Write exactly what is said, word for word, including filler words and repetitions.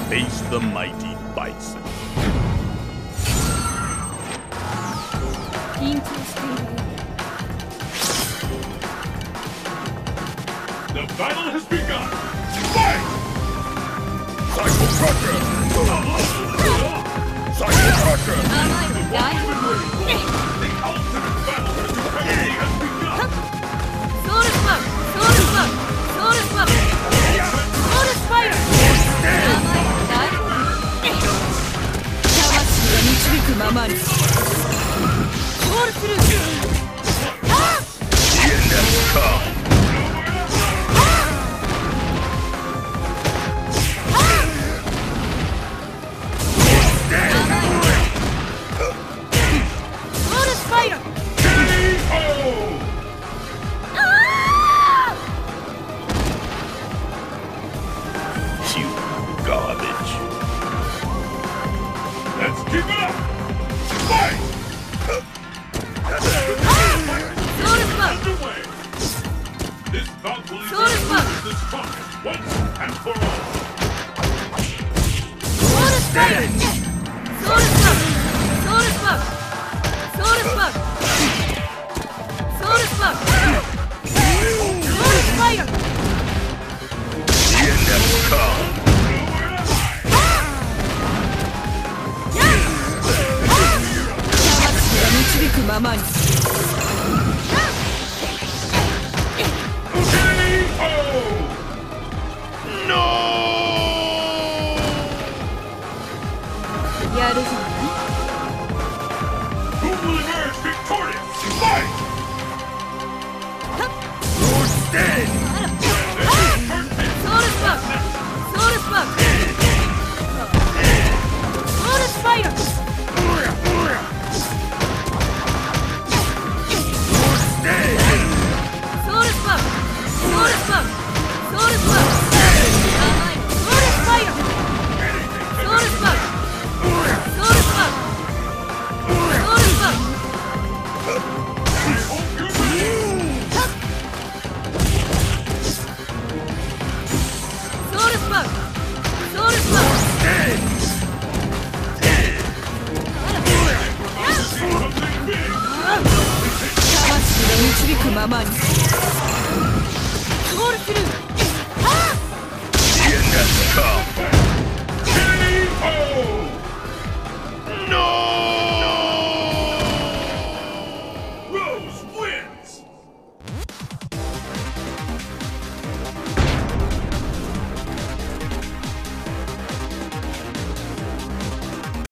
Face the mighty bison. 緊張している。 The battle has begun! Fight! Cycle Crusher! Cycle Crusher! The ultimate battle for supremacy has begun! Soul Spark! Soul Spark! Soul Spark! Soul Spider! 魂が導くままに。ソウルスルー。あっ The end has come. Let's keep it up! Fight! Underway! This bout will establish the strongest once and for all! Soul Spider! Soul Spark! Soul Spark! Soul Spark! Soul Spark! Soul Spider! The end has come. 導くままに。やるじゃない。 Who will emerge victorious? Fight! You're dead. Soul Spark! Soul Spark! Soul Spider! Soul Spark! Soul Spark! Soul Spark! Soul Spider! Soul Spark! Soul Spark! Soul Spark! Soul Spark! Soul Spark! 魂が導くままに。ソウルスルー。 The end has come.